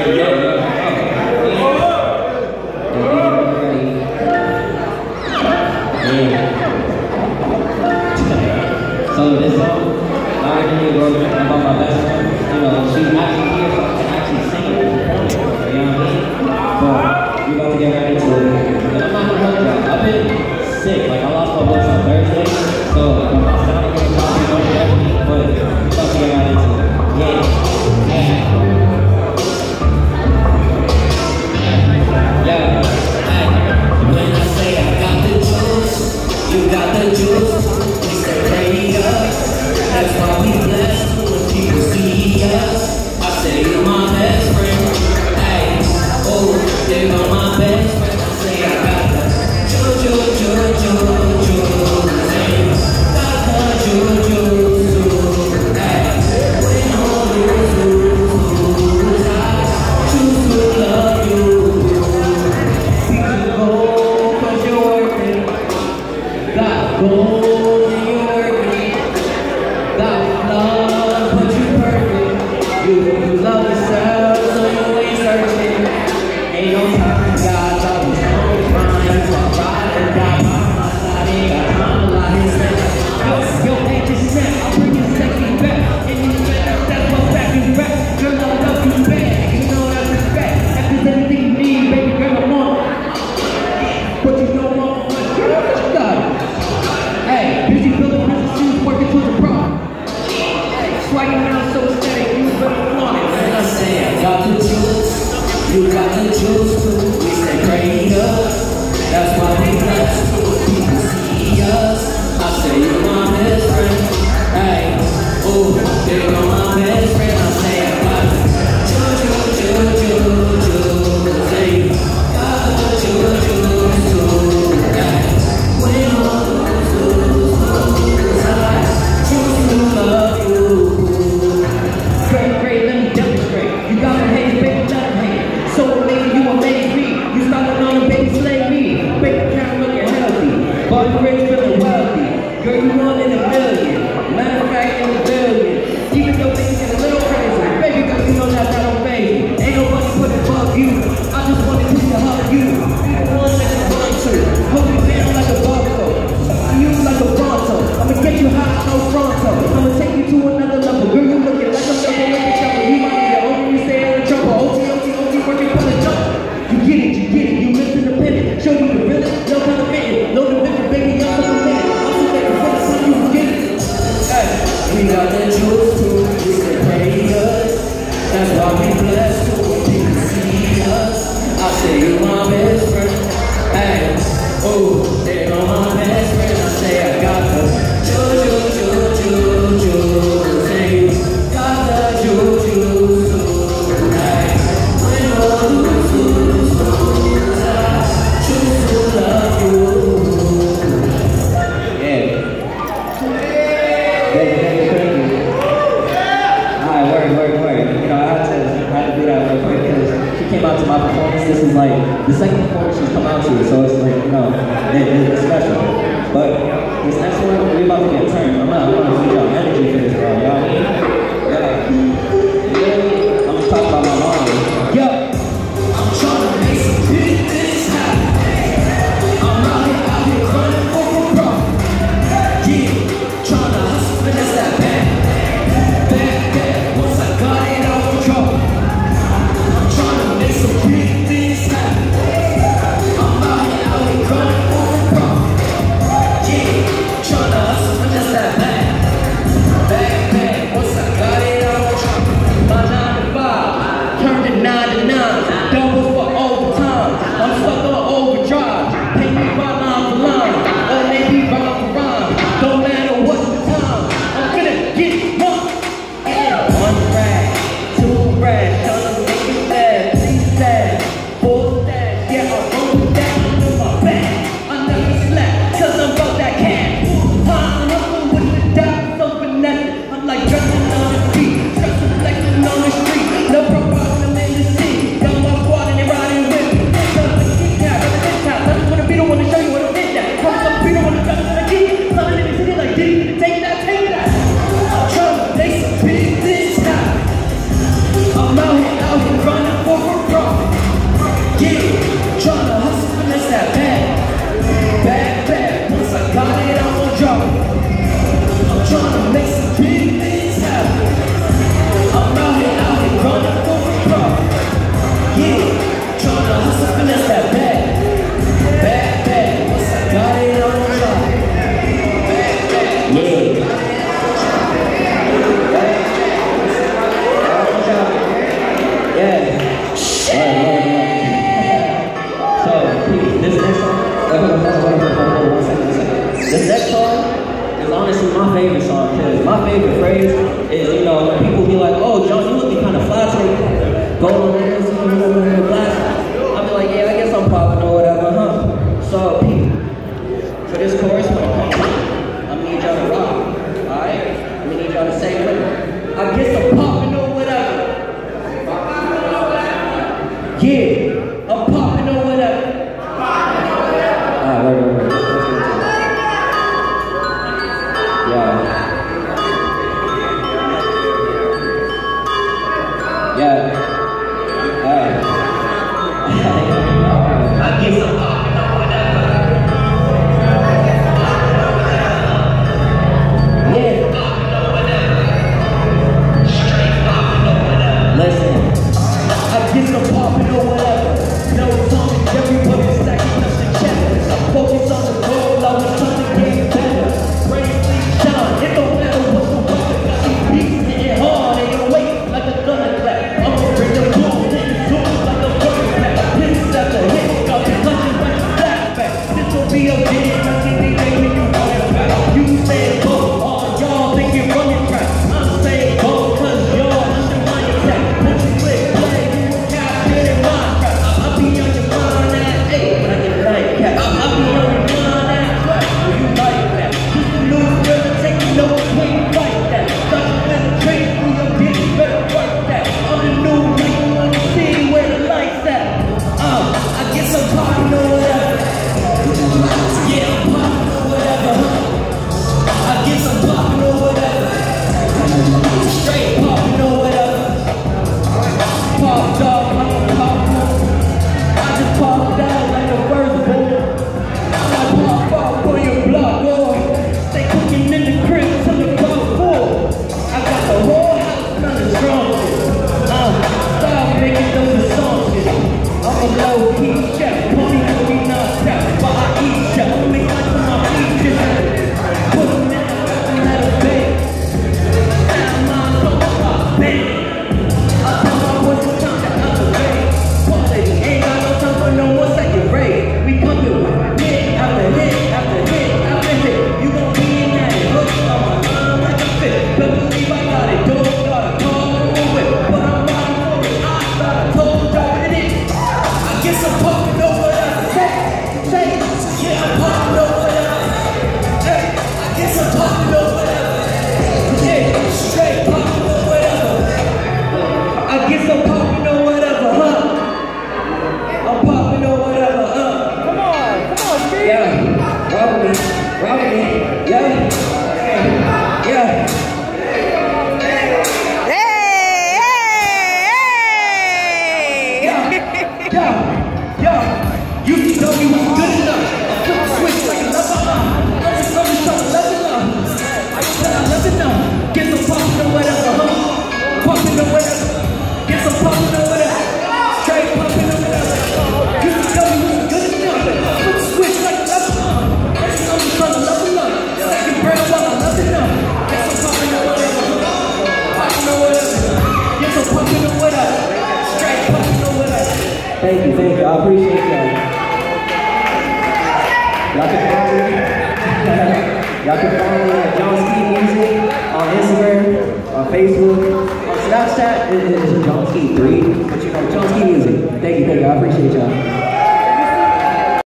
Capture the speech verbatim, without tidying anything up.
So this song, I already was about my best friend. You know, she's actually here, so I can actually sing it and perform it. You know what I mean? But we're about to get right into it. And I'm not gonna hold y'all. I've been sick. Like I lost my voice on Thursday, so I'm not sounding good, probably going to everything. But we're about to get right into it. Yeah. Yeah. Yeah. Hey. When I say I got the juice, you got the juice. That's why we blessed when people see us. I say you're my best friend. Hey, oh, there go my best friend. I say I got the juju, juju, juju. Hey, got the juju, juju. Hey, when all lose, lose, lose, I choose to love you. You can go 'cause you're working. Got gold and you're working. Got love, but you perfect. You, you love yourself, so you ain't searching. Ain't no time, God's always on grind. So I ride and die by my side. Ain't got time to lie his head. Yo, yo, ain't just snap. I'll bring your sexy back. And you better, that's what's back in rap. Girl, I love you bad. You know that's respect. If there's anything you need, baby girl, I'm on it. But you don't want much, girl, what you got? Hey, busy building business shoes, working towards a problem. Swagging around so steady, you better flaunt it. When I say I got the juice, you got the juice too. We stay prayed up, that's why we blessed. People see us, I say you're my best friend. Hey, oh, there go my best friend. I say I got the juju, juju, juju. Say got the juju, juju. Hey, when all lose, lose, lose, I choose to love you. Great, great, let me demonstrate. You got my hands, baby, let them hang. So amazing, you amaze me. You started on a baby, slay me. Baby, count looking healthy. Body rich, feeling wealthy. Girl, you one in a million. Matter of fact, in a billion. Even though things get a little crazy. Baby, girl, you know that that don't phase me. Ain't nobody put it above you. I just wanted to hug you. Be the one that you run to. Hold you down like a buffalo. You like a bronto. I'ma get you hot, no fronto. I'ma take you to another level. Girl, you looking like a double, like a double. You might be the only you stay out of trouble. O T, O T, O T, working for the jump. You get it, you get it. You miss independent. Show you the realest, no kind of fitting. No division, baby, I'm so committed. I'm so thankful for the son you get it. Hey, we got the juice too. We stay prayed up. That's why we blessed too. People see us. I say you're my best friend. Hey, oh, there go my best friend. I say I got the juju, juju, juju. Say got the juju, juju. Hey, when all lose, lose, lose, I choose to love you. Yeah. Thank you, thank you, thank you. Alright, word, word, word. You know, I had to, I had to do that real quick because she came out to my performance. This is like the second performance she's come out to, so it's like, you know, it, it's special. But this next one, we're about to get turned. I'm not, I'm gonna feed y'all energy for this, bro. Y'all mean? Yeah. Literally, I'm just talking about my mom. Yo! I'm trying to make some big things happen. I'm out here, out here running for a profit. Yeah, trying to hustle, but that's that bad. Bad, bad, once I got it out of trouble. I'm trying to make some big things happen. I'm out here, out here running for a profit. Yeah, trying to hustle, but that's that bad. Listen, I get some poppin' or whatever. No talking, everybody stacking up the cheddar. I focus on the goal, I was trying to get better. Brain sleep shine, it don't matter what's the weather. Got these beats hitting hard, ain't no wait like a thunder clap. I'ma bring the boom, then zoom like a running back. Hits after hits, got me clutching like a flashback. This will be a video, I see they make me do running back. You say go, all y'all think you're running track. I'm saying go, cause y'all under my attack. Once you click play, you will capture in my crap. I'll be on your mind at eight, like a nightcap. I'll be on your mind at twelve, will you like that? Just a new girl, taking no swing like that. Stuck with a drink, we a bitch, better work that. I'm the new nigga, on the city where the lights at. Uh, I get some poppin' or whatever. Yeah, I'm poppin' or whatever, huh? I get some poppin' or whatever. Straight poppin' or whatever. Pop dog, I'm a pop one. I just popped out like a firstborn. I pop off on your block, boy. Stay cooking in the crib till the clock full. I got the whole house kinda strong shit. Uh, stop making those assumptions. I'm a low-key chef, pony will be knocked out, but I eat chef. I'll make like my features. Put them in, got them at a bed. Now my soul stop bang. I tell my boys it's time to elevate. Party, ain't got no time for no more second rate. We come here with hit after hit after hit after hit. You gon' be in that hook on my mind like a fit. But believe I got it, don't got a car or a whip. But I'm riding for it, I got a total dog in it. I get some poppin' or whatever. Say, say, yeah, I'm poppin' or whatever. Hey, I get some poppin' or whatever. Yeah, straight poppin' or whatever. I get some poppin' or whatever, huh? I'm poppin' or whatever, huh? Come on, come on, Skeete. Yeah, rock with me, rock with me, yeah, yeah. Hey, hey, Yeah, yeah, yeah. You can tell me what's good enough. I flip the switch like a lever up. I'm just trying to level up. I said I level up. Get some poppin' or whatever, huh? Poppin' or whatever. Get some poppin' or whatever. Straight poppin' or whatever. You can tell me what's good enough. I flip the switch like a lever up. I'm just trying to level up. Second breath while I level up. Get some poppin' or whatever. Poppin' or whatever. Get some poppin' or whatever. Straight poppin' or whatever. Thank you, thank you. I appreciate y'all. Y'all can follow me. Y'all can follow me at John Skeete Music on Instagram, on Facebook, on Snapchat. It is John Skeete three. But you know, John Skeete Music. Thank you, thank you. I appreciate y'all.